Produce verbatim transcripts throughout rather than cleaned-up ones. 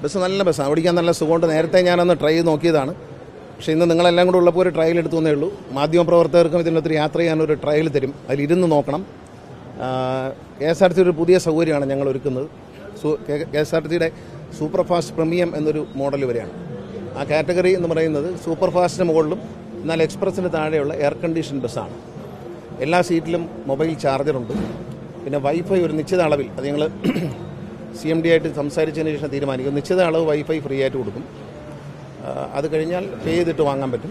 Bus നല്ല ബസ്സാണ്, ഓടിക്കാൻ നല്ല സുഖമുണ്ട്. നേരത്തെ ഞാനൊന്ന് ട്രൈ ചെയ്ത് നോക്കിയതാണ്. പക്ഷേ ഇന്ന് നിങ്ങളെല്ലാം കൂടെ ഉള്ളപ്പോൾ ഒരു ട്രയൽ എടുത്തു എന്നേ ഉള്ളൂ. മാധ്യമപ്രവർത്തകർക്കും ഇതിനൊത്തിരി യാത്ര ചെയ്യാനൊരു ട്രയൽ തരും, അതിലിരുന്ന് നോക്കണം. കെ എസ് ആർ ടി ഒരു പുതിയ സൗകര്യമാണ് ഞങ്ങൾ ഒരുക്കുന്നത്. കെ എസ് ആർ ടിയുടെ സൂപ്പർ ഫാസ്റ്റ് പ്രീമിയം എന്നൊരു മോഡൽ വരെയാണ്. ആ കാറ്റഗറി എന്ന് പറയുന്നത് സൂപ്പർ ഫാസ്റ്റിന് മുകളിലും എന്നാൽ എക്സ്പ്രസ്സിന് താഴെയുള്ള എയർ കണ്ടീഷൻ ബസ്സാണ്. എല്ലാ സീറ്റിലും മൊബൈൽ ചാർജറുണ്ട്. പിന്നെ വൈഫൈ ഒരു നിശ്ചിത അളവിൽ, അത് ഞങ്ങൾ സി എം ഡി ആയിട്ട് സംസാരിച്ചതിന് ശേഷം തീരുമാനിക്കും. നിശ്ചിത അളവ് വൈഫൈ ഫ്രീ ആയിട്ട് കൊടുക്കും. അത് കഴിഞ്ഞാൽ പേ ചെയ്തിട്ട് വാങ്ങാൻ പറ്റും.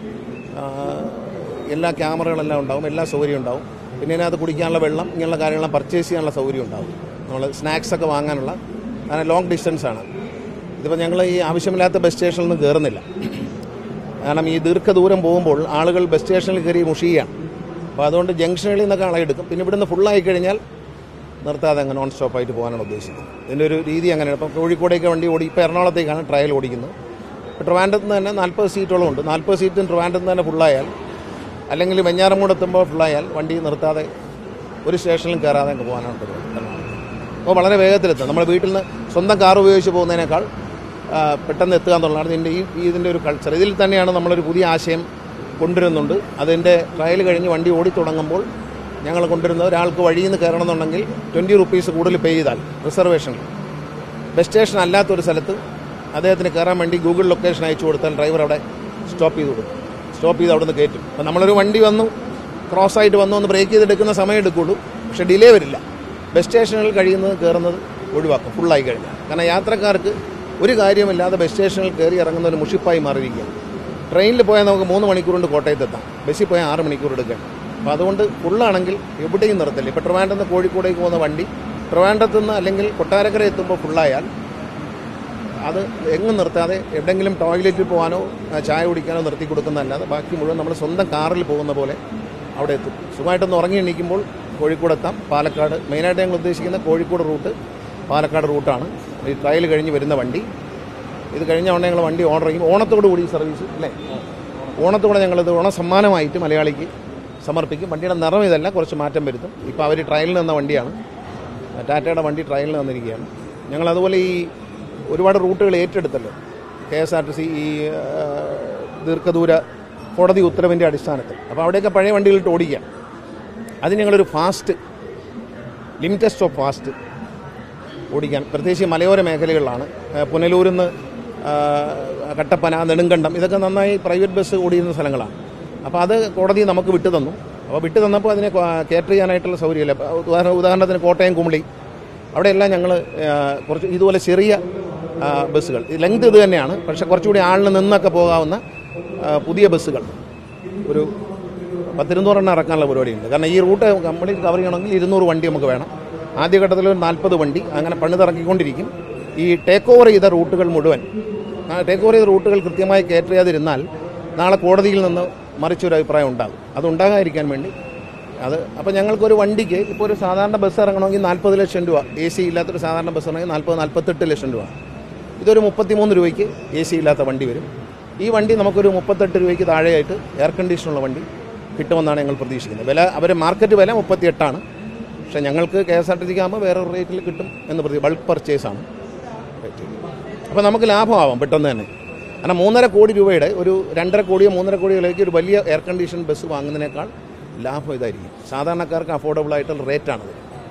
എല്ലാ ക്യാമറകളെല്ലാം ഉണ്ടാവും, എല്ലാ സൗകര്യവും ഉണ്ടാവും. പിന്നെ അതിനകത്ത് കുടിക്കാനുള്ള വെള്ളം, ഇങ്ങനെയുള്ള കാര്യങ്ങളെല്ലാം പർച്ചേസ് ചെയ്യാനുള്ള സൗകര്യം ഉണ്ടാവും. നമ്മൾ സ്നാക്സൊക്കെ വാങ്ങാനുള്ള, അങ്ങനെ ലോങ് ഡിസ്റ്റൻസാണ്. ഇതിപ്പോൾ ഞങ്ങൾ ഈ ആവശ്യമില്ലാത്ത ബസ് സ്റ്റേഷനിൽ നിന്ന് കയറുന്നില്ല. കാരണം ഈ ദീർഘദൂരം പോകുമ്പോൾ ആളുകൾ ബസ് സ്റ്റേഷനിൽ കയറി മുഷിയാണ്. അപ്പോൾ അതുകൊണ്ട് ജംഗ്ഷനുകളിൽ നിന്നൊക്കെ ആളെടുക്കും. പിന്നെ ഇവിടുന്ന് ഫുള്ളായി കഴിഞ്ഞാൽ നിർത്താതെ അങ്ങ് നോൺ സ്റ്റോപ്പായിട്ട് പോകാനാണ് ഉദ്ദേശിക്കുന്നത്. ഇതിൻ്റെ ഒരു രീതി അങ്ങനെയാണ്. ഇപ്പോൾ കോഴിക്കോടേക്ക് വണ്ടി ഓടി, ഇപ്പോൾ എറണാകുളത്തേക്കാണ് ട്രയൽ ഓടിക്കുന്നത്. ഇപ്പോൾ ട്രിവാൻഡ്രത്ത് നിന്ന് തന്നെ നാൽപ്പത് സീറ്റോളം ഉണ്ട്. നാൽപ്പത് സീറ്റും ട്രിവാൻഡ്രത്ത് നിന്ന് തന്നെ ഫുള്ളായാൽ, അല്ലെങ്കിൽ വെഞ്ഞാറമൂട് എത്തുമ്പോൾ ഫുള്ളായാൽ വണ്ടി നിർത്താതെ ഒരു സ്റ്റേഷനിലും കയറാതെ അങ്ങ് പോകാനാണ് പരിപാടി. അപ്പോൾ വളരെ വേഗത്തിലെത്തും. നമ്മൾ വീട്ടിൽ നിന്ന് സ്വന്തം കാർ ഉപയോഗിച്ച് പോകുന്നതിനേക്കാൾ പെട്ടെന്ന് എത്തുക എന്നുള്ളതാണ് ഇതിൻ്റെ ഈ ഇതിൻ്റെ ഒരു കൾച്ചർ. ഇതിൽ തന്നെയാണ് നമ്മളൊരു പുതിയ ആശയം കൊണ്ടുവരുന്നുണ്ട്. അതിൻ്റെ ട്രയൽ കഴിഞ്ഞ് വണ്ടി ഓടി തുടങ്ങുമ്പോൾ ഞങ്ങൾ കൊണ്ടുവരുന്നത്, ഒരാൾക്ക് വഴിയിൽ നിന്ന് കയറണമെന്നുണ്ടെങ്കിൽ ട്വൻറ്റി റുപ്പീസ് കൂടുതൽ പേ ചെയ്താൽ റിസർവേഷനിൽ ബസ് സ്റ്റേഷൻ അല്ലാത്തൊരു സ്ഥലത്ത് അദ്ദേഹത്തിന് കയറാൻ വേണ്ടി ഗൂഗിൾ ലൊക്കേഷൻ അയച്ചു കൊടുത്താൽ ഡ്രൈവർ അവിടെ സ്റ്റോപ്പ് ചെയ്ത് കൊടുക്കും. സ്റ്റോപ്പ് ചെയ്ത് അവിടെ നിന്ന് കയറ്റും. അപ്പോൾ നമ്മളൊരു വണ്ടി വന്നു, ക്രോസായിട്ട് വന്നു ഒന്ന് ബ്രേക്ക് ചെയ്തെടുക്കുന്ന സമയം എടുക്കുള്ളൂ. പക്ഷേ ഡിലേ വരില്ല. ബസ് സ്റ്റേഷനുകളിൽ കഴിയുന്നത് കയറുന്നത് ഒഴിവാക്കും ഫുള്ളായി കഴിഞ്ഞാൽ. കാരണം യാത്രക്കാർക്ക് ഒരു കാര്യമില്ലാതെ ബസ് സ്റ്റേഷനിൽ കയറി ഇറങ്ങുന്ന ഒരു മുഷിപ്പായി മാറിയിരിക്കുകയാണ്. ട്രെയിനിൽ പോയാൽ നമുക്ക് മൂന്ന് മണിക്കൂർ കൊണ്ട് കോട്ടയത്തെത്താം, ബസ്സിൽ പോയാൽ ആറ് മണിക്കൂർ എടുക്കണം. അപ്പോൾ അതുകൊണ്ട് ഫുള്ളാണെങ്കിൽ എവിടെയും നിർത്തില്ല. ഇപ്പോൾ ട്രിവാൻഡ്രത്ത് നിന്ന് കോഴിക്കോടേക്ക് പോകുന്ന വണ്ടി ട്രിവാൻഡ്രത്ത് നിന്ന് അല്ലെങ്കിൽ കൊട്ടാരക്കര എത്തുമ്പോൾ ഫുള്ളായാൽ അത് എങ്ങും നിർത്താതെ എവിടെയെങ്കിലും ടോയ്ലറ്റിൽ പോകാനോ ചായ കുടിക്കാനോ നിർത്തി കൊടുക്കുന്നതല്ലാതെ ബാക്കി മുഴുവൻ നമ്മൾ സ്വന്തം കാറിൽ പോകുന്ന പോലെ അവിടെ എത്തും. സുഖമായിട്ടൊന്ന് ഉറങ്ങി എണീക്കുമ്പോൾ കോഴിക്കോടെത്താം. പാലക്കാട് മെയിനായിട്ട് ഞങ്ങൾ ഉദ്ദേശിക്കുന്ന കോഴിക്കോട് റൂട്ട് പാലക്കാട് റൂട്ടാണ് ഈ ട്രയൽ കഴിഞ്ഞ് വരുന്ന വണ്ടി. ഇത് കഴിഞ്ഞ ഉടനെ ഞങ്ങൾ വണ്ടി ഓർഡർ ചെയ്യും. ഓണത്തോടു കൂടി സർവീസ് അല്ലേ, ഓണത്തോടെ ഞങ്ങളിത് ഓണ സമ്മാനമായിട്ട് മലയാളിക്ക് സമർപ്പിക്കും. വണ്ടിയുടെ നിറം ഇതല്ല, കുറച്ച് മാറ്റം വരുത്തും. ഇപ്പോൾ അവർ ട്രയലിൽ നിന്ന വണ്ടിയാണ്, ടാറ്റയുടെ വണ്ടി ട്രയലിൽ വന്നിരിക്കുകയാണ്. ഞങ്ങളതുപോലെ ഈ ഒരുപാട് റൂട്ടുകൾ ഏറ്റെടുത്തല്ലോ K S R T C ഈ ദീർഘദൂര കോടതി ഉത്തരവിൻ്റെ അടിസ്ഥാനത്തിൽ. അപ്പോൾ അവിടെയൊക്കെ പഴയ വണ്ടികളിട്ട് ഓടിക്കാം. അതിന് ഞങ്ങളൊരു ഫാസ്റ്റ് ലിമിറ്റഡ് സ്റ്റോപ്പ് ഫാസ്റ്റ് ഓടിക്കാൻ, പ്രത്യേകിച്ച് മലയോര മേഖലകളിലാണ്. പുനലൂരിൽ നിന്ന് കട്ടപ്പന, നെടുങ്കണ്ടം, ഇതൊക്കെ നന്നായി പ്രൈവറ്റ് ബസ് ഓടിയിരുന്ന സ്ഥലങ്ങളാണ്. അപ്പോൾ അത് കോടതി നമുക്ക് വിട്ടു തന്നു. അപ്പോൾ വിട്ടു തന്നപ്പോൾ അതിനെ കേറ്റർ ചെയ്യാനായിട്ടുള്ള സൗകര്യമില്ല. ഉദാഹരണത്തിന് കോട്ടയം, കുമളി, അവിടെയെല്ലാം ഞങ്ങൾ കുറച്ച് ഇതുപോലെ ചെറിയ ബസ്സുകൾ, ലെങ്ത് ഇത് തന്നെയാണ്, പക്ഷേ കുറച്ചുകൂടി ആളിൽ നിന്നൊക്കെ പോകാവുന്ന പുതിയ ബസ്സുകൾ ഒരു പത്തിരുന്നൂറെണ്ണം ഇറക്കാനുള്ള പരിപാടിയുണ്ട്. കാരണം ഈ റൂട്ട് കംപ്ലീറ്റ് കവർ ചെയ്യണമെങ്കിൽ ഇരുന്നൂറ് വണ്ടി നമുക്ക് വേണം. ആദ്യഘട്ടത്തിൽ ഒരു നാൽപ്പത് വണ്ടി അങ്ങനെ പണിതിറക്കിക്കൊണ്ടിരിക്കും. ഈ ടേക്ക് ഓവർ ചെയ്ത റൂട്ടുകൾ മുഴുവൻ, ടേക്ക് ഓവർ ചെയ്ത റൂട്ടുകൾ കൃത്യമായി കയറ്റർ ചെയ്യാതിരുന്നാൽ നാളെ കോടതിയിൽ നിന്ന് മറിച്ചൊരു അഭിപ്രായം ഉണ്ടാകും. അതുണ്ടാകാതിരിക്കാൻ വേണ്ടി അത് അപ്പോൾ ഞങ്ങൾക്കൊരു വണ്ടിക്ക് ഇപ്പോൾ ഒരു സാധാരണ ബസ് ഇറങ്ങണമെങ്കിൽ നാൽപ്പത് ലക്ഷം രൂപ, എ സി ഇല്ലാത്തൊരു സാധാരണ ബസ് ഇറങ്ങി നാൽപ്പത് നാൽപ്പത്തെട്ട് ലക്ഷം രൂപ. ഇതൊരു മുപ്പത്തിമൂന്ന് രൂപയ്ക്ക് എ സി ഇല്ലാത്ത വണ്ടി വരും. ഈ വണ്ടി നമുക്കൊരു മുപ്പത്തെട്ട് രൂപയ്ക്ക് താഴെയായിട്ട് എയർ കണ്ടീഷനുള്ള വണ്ടി കിട്ടുമെന്നാണ് ഞങ്ങൾ പ്രതീക്ഷിക്കുന്നത്. വില അവർ മാർക്കറ്റ് വില മുപ്പത്തിയെട്ടാണ്. പക്ഷേ ഞങ്ങൾക്ക് കെ എസ് ആർ ടി സിക്ക് ആകുമ്പോൾ വേറെ റേറ്റിൽ കിട്ടും എന്ന് പ്രതി ബൾക്ക് പർച്ചേസാണ്. അപ്പോൾ നമുക്ക് ലാഭമാവാം പെട്ടെന്ന് തന്നെ. കാരണം മൂന്നര കോടി രൂപയുടെ ഒരു രണ്ടര കോടിയോ മൂന്നര കോടിയിലേക്ക് ഒരു വലിയ എയർ കണ്ടീഷൻ ബസ് വാങ്ങുന്നതിനേക്കാൾ ലാഭം ഇതായിരിക്കും. സാധാരണക്കാർക്ക് അഫോർഡബിൾ ആയിട്ടുള്ള റേറ്റാണത്.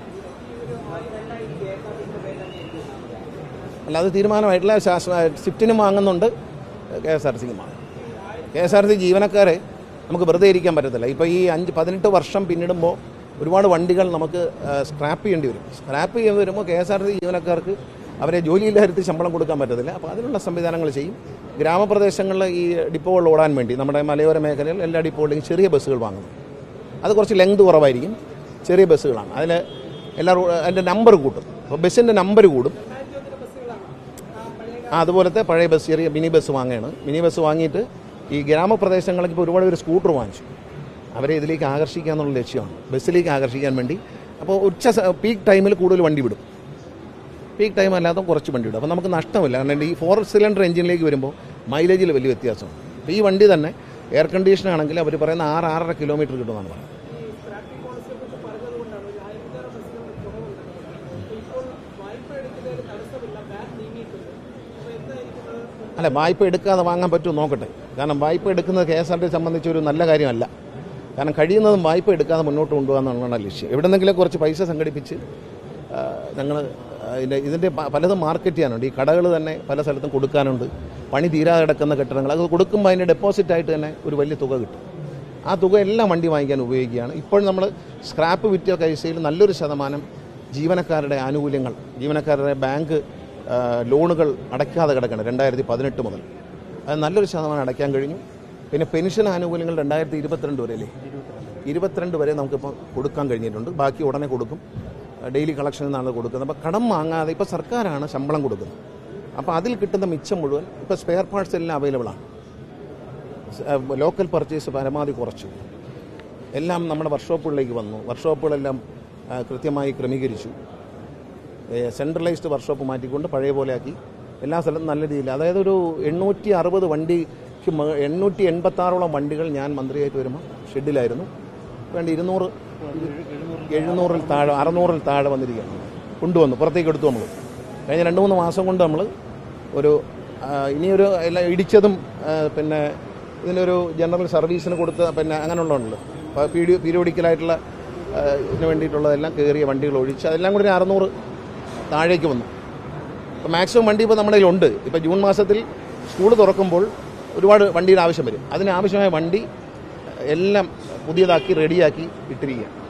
അല്ല, അത് തീരുമാനമായിട്ടുള്ള സ്വിഫ്റ്റിനും വാങ്ങുന്നുണ്ട്, കെ എസ് ആർ സിക്കും വാങ്ങും. കെ എസ് ആർ സി ജീവനക്കാരെ നമുക്ക് വെറുതെ ഇരിക്കാൻ പറ്റത്തില്ല. ഇപ്പോൾ ഈ അഞ്ച് പതിനെട്ട് വർഷം പിന്നിടുമ്പോൾ ഒരുപാട് വണ്ടികൾ നമുക്ക് സ്ക്രാപ്പ് ചെയ്യേണ്ടി വരും. സ്ക്രാപ്പ് ചെയ്യേണ്ടി വരുമ്പോൾ കെ എസ് ആർ സി ജീവനക്കാർക്ക് അവരെ ജോലിയില്ലായിരുത്തി ശമ്പളം കൊടുക്കാൻ പറ്റത്തില്ല. അപ്പോൾ അതിനുള്ള സംവിധാനങ്ങൾ ചെയ്യും. ഗ്രാമപ്രദേശങ്ങളിൽ ഈ ഡിപ്പോകൾ ഓടാൻ വേണ്ടി നമ്മുടെ മലയോര മേഖലയിൽ എല്ലാ ഡിപ്പോകളിലും ചെറിയ ബസ്സുകൾ വാങ്ങുന്നു. അത് കുറച്ച് ലെങ്ത് കുറവായിരിക്കും, ചെറിയ ബസ്സുകളാണ്. അതിൽ എല്ലാ അതിൻ്റെ നമ്പർ കൂട്ടും. അപ്പോൾ ബസ്സിൻ്റെ നമ്പർ കൂടും. അതുപോലത്തെ പഴയ ബസ്, ചെറിയ മിനി ബസ് വാങ്ങുകയാണ്. മിനി ബസ് വാങ്ങിയിട്ട് ഈ ഗ്രാമപ്രദേശങ്ങളിലേക്ക് ഇപ്പോൾ ഒരുപാട് പേര് സ്കൂട്ടർ വാങ്ങിച്ചു. അവരെ ഇതിലേക്ക് ആകർഷിക്കുക എന്നുള്ള ലക്ഷ്യമാണ്, ബസ്സിലേക്ക് ആകർഷിക്കാൻ വേണ്ടി. അപ്പോൾ ഉച്ച പീക്ക് ടൈമിൽ കൂടുതൽ വണ്ടി വിടും, പീക്ക് ടൈം അല്ലാതെ കുറച്ച് വണ്ടി വിടും. അപ്പോൾ നമുക്ക് നഷ്ടമില്ല. കാരണം ഈ ഫോർ സിലിണ്ടർ എഞ്ചിനിലേക്ക് വരുമ്പോൾ മൈലേജിൽ വലിയ വ്യത്യാസമാണ്. അപ്പോൾ ഈ വണ്ടി തന്നെ എയർ കണ്ടീഷൻ ആണെങ്കിൽ അവർ പറയുന്ന ആറ് ആറര കിലോമീറ്റർ കിട്ടുമെന്നാണ് പറയുന്നത്. അല്ല, വായ്പ എടുക്കാതെ വാങ്ങാൻ പറ്റുമോ നോക്കട്ടെ. കാരണം വായ്പ എടുക്കുന്നത് കെ എസ് ആർ ടി സംബന്ധിച്ച് ഒരു നല്ല കാര്യമല്ല. കാരണം കഴിയുന്നതും വായ്പ എടുക്കാതെ മുന്നോട്ട് കൊണ്ടുപോകാമെന്നാണ് ലക്ഷ്യം. എവിടെന്നെങ്കിലും കുറച്ച് പൈസ സംഘടിപ്പിച്ച് ഞങ്ങൾ ഇതിൻ്റെ ഇതിൻ്റെ പലതും മാർക്കറ്റ് ചെയ്യാനുണ്ട്. ഈ കടകൾ തന്നെ പല സ്ഥലത്തും കൊടുക്കാനുണ്ട്. പണി തീരാതെ കിടക്കുന്ന കെട്ടിടങ്ങൾ അത് കൊടുക്കുമ്പോൾ അതിൻ്റെ ഡെപ്പോസിറ്റായിട്ട് തന്നെ ഒരു വലിയ തുക കിട്ടും. ആ തുക എല്ലാം വണ്ടി വാങ്ങിക്കാൻ ഉപയോഗിക്കുകയാണ്. ഇപ്പോൾ നമ്മൾ സ്ക്രാപ്പ് വിറ്റ പൈസയിൽ നല്ലൊരു ശതമാനം ജീവനക്കാരുടെ ആനുകൂല്യങ്ങൾ, ജീവനക്കാരുടെ ബാങ്ക് ലോണുകൾ അടയ്ക്കാതെ കിടക്കണം രണ്ടായിരത്തി പതിനെട്ട് മുതൽ. അത് നല്ലൊരു ശതമാനം അടയ്ക്കാൻ കഴിഞ്ഞു. പിന്നെ പെൻഷൻ ആനുകൂല്യങ്ങൾ രണ്ടായിരത്തി ഇരുപത്തിരണ്ട് വരെ അല്ലേ ഇരുപത്തിരണ്ട് വരെ നമുക്കിപ്പോൾ കൊടുക്കാൻ കഴിഞ്ഞിട്ടുണ്ട്. ബാക്കി ഉടനെ കൊടുക്കും. ഡെയിലി കളക്ഷനിൽ നിന്നാണ് കൊടുക്കുന്നത്. അപ്പോൾ കടം വാങ്ങാതെ ഇപ്പോൾ സർക്കാരാണ് ശമ്പളം കൊടുക്കുന്നത്. അപ്പോൾ അതിൽ കിട്ടുന്ന മിച്ചം മുഴുവൻ ഇപ്പോൾ സ്പെയർ പാർട്സ് എല്ലാം അവൈലബിളാണ്. ലോക്കൽ പർച്ചേസ് പരമാവധി കുറച്ചു. എല്ലാം നമ്മുടെ വർക്ക്ഷോപ്പുകളിലേക്ക് വന്നു. വർക്ക്ഷോപ്പുകളെല്ലാം കൃത്യമായി ക്രമീകരിച്ചു. സെൻട്രലൈസ്ഡ് വർക്ക്ഷോപ്പ് മാറ്റിക്കൊണ്ട് പഴയ പോലെയാക്കി എല്ലാ സ്ഥലത്തും നല്ല രീതിയിൽ. അതായത് ഒരു എണ്ണൂറ്റി അറുപത് വണ്ടിക്ക് എണ്ണൂറ്റി എൺപത്തി ആറോളം വണ്ടികൾ ഞാൻ മന്ത്രിയായിട്ട് വരുമ്പോൾ ഷെഡിലായിരുന്നു. വേണ്ട ഇരുന്നൂറ് എഴുന്നൂറിൽ താഴെ അറുന്നൂറിൽ താഴെ വന്നിരിക്കുകയാണ്. കൊണ്ടുവന്നു പുറത്തേക്ക് എടുത്തു. നമ്മൾ കഴിഞ്ഞ രണ്ട് മൂന്ന് മാസം കൊണ്ട് നമ്മൾ ഒരു ഇനിയൊരു എല്ലാം ഇടിച്ചതും പിന്നെ ഇതിനൊരു ജനറൽ സർവീസിന് കൊടുത്ത പിന്നെ അങ്ങനെയുള്ളതുണ്ടല്ലോ പീഡിയോ പീരിയോഡിക്കലായിട്ടുള്ള ഇതിന് വേണ്ടിയിട്ടുള്ളതെല്ലാം കയറിയ വണ്ടികൾ ഒഴിച്ച് അതെല്ലാം കൂടി ഒരു അറുന്നൂറ് താഴേക്ക് വന്നു. ഇപ്പോൾ മാക്സിമം വണ്ടി ഇപ്പോൾ നമ്മുടെ കയ്യിലുണ്ട്. ഇപ്പോൾ ജൂൺ മാസത്തിൽ സ്കൂൾ തുറക്കുമ്പോൾ ഒരുപാട് വണ്ടിയുടെ ആവശ്യം വരും. അതിനാവശ്യമായ വണ്ടി എല്ലാം പുതിയതാക്കി റെഡിയാക്കി ഇട്ടിരിക്കുക.